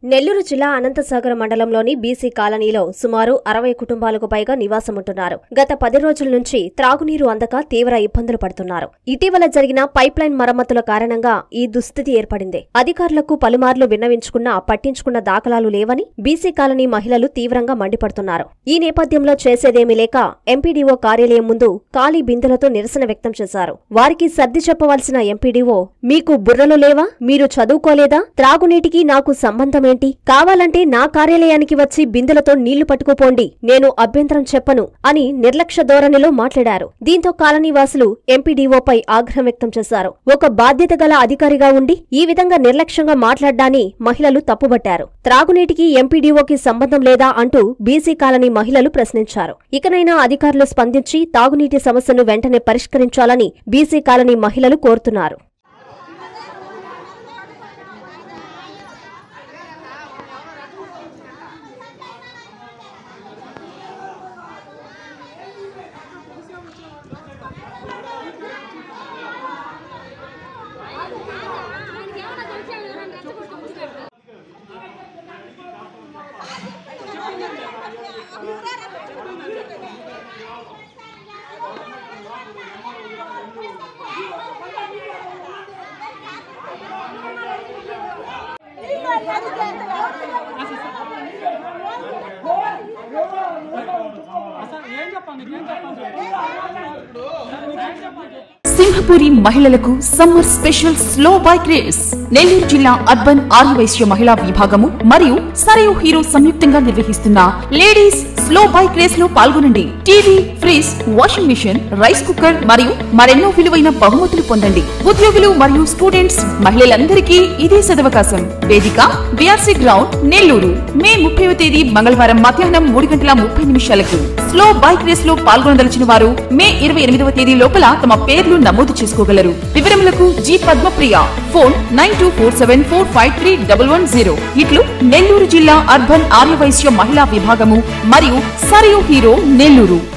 నెల్లూరు జిల్లా అనంతసాగర మండలంలోని బీసీ కాలనీలో సుమారు 60 కుటుంబాలకు పైగా నివాసముంటున్నారు. గత 10 రోజుల నుంచి త్రాగునీరు అందక తీవ్ర ఇబ్బందులు పడుతున్నారు. ఇటీవల జరిగిన పైప్లైన్ మరమ్మతుల కారణంగా ఈ దుస్థితి ఏర్పడింది. అధికారులకు పలుమార్లు విన్నవించుకున్నా పట్టించుకున్న దాఖలాలు లేవని బీసీ కాలనీ మహిళలు తీవ్రంగా మండిపడుతున్నారు. ఈ నేపథ్యంలో చేసేదేమీ లేక ఎంపీడీఓ కార్యాలయం ముందు ఖాళీ బిందెలతో నిరసన వ్యక్తం చేశారు. వారికి సర్ది చెప్పవలసిన ఎంపీడీఓ, మీకు బుర్రలు లేవా? మీరు చదువుకోలేదా? త్రాగునీటికి నాకు సంబంధమేంటి? కావాలంటే నా కార్యాలయానికి వచ్చి బిందెలతో నీళ్లు పట్టుకుపోండి, నేను అభ్యంతరం చెప్పను అని నిర్లక్ష్య ధోరణిలో మాట్లాడారు. దీంతో కాలనీవాసులు ఎంపీడీఓపై ఆగ్రహం వ్యక్తం చేశారు. ఒక బాధ్యత గల అధికారిగా ఉండి ఈ విధంగా నిర్లక్ష్యంగా మాట్లాడ్డాన్ని మహిళలు తప్పుబట్టారు. త్రాగునీటికి ఎంపీడీఓకి సంబంధం లేదా అంటూ బీసీ కాలనీ మహిళలు ప్రశ్నించారు. ఇకనైనా అధికారులు స్పందించి తాగునీటి సమస్యను వెంటనే పరిష్కరించాలని బీసీ కాలనీ మహిళలు కోరుతున్నారు. సింహపురి మహిళలకు summer special slow bike race Nellore జిల్లా అర్బన్ ఆర్యవైశ్య మహిళా విభాగము మరియు సరయు హీరో సంయుక్తంగా నిర్వహిస్తున్న లేడీస్ స్లో బైక్ రేస్ లో పాల్గొనండి. TV, fridge, washing machine, rice cooker మరియు మరెన్నో విలువైన బహుమతులు పొందండి. ఉద్యోగులు మరియు స్టూడెంట్స్ మహిళలందరికీ ఇదే సదవకాశం. వేదిక బీఆర్సీ గ్రౌండ్ నెల్లూరు. మే 30వ తేదీ మంగళవారం మధ్యాహ్నం 3:30 స్లో బైక్ రేస్ లో పాల్గొనదలిచిన వారు మే 28వ తేదీ లోపల తమ పేర్లు నమోదు చేసుకోగలరు. వివరములకు జి పద్మప్రియ, ఫోన్ 9247453110. ఇట్లు నెల్లూరు జిల్లా అర్బన్ ఆర్యవైశ్య మహిళా విభాగము మరియు సరయు హీరో నెల్లూరు.